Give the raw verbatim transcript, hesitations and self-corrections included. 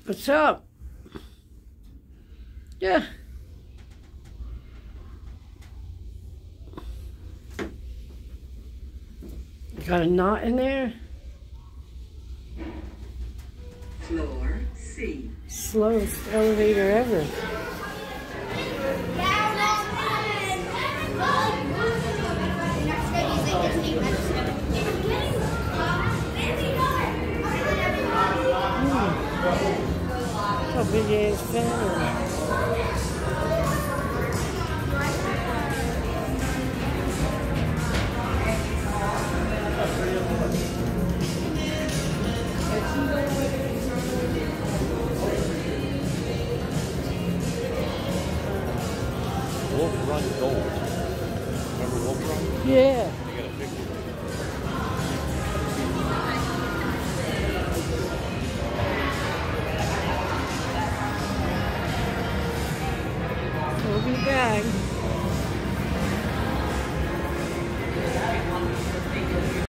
What's up? Yeah. Got a knot in there? Floor C. Slowest elevator ever. A big ass fan. Wolf Run Gold. Remember Wolf Run? Yeah. They got a picture. We'll be back.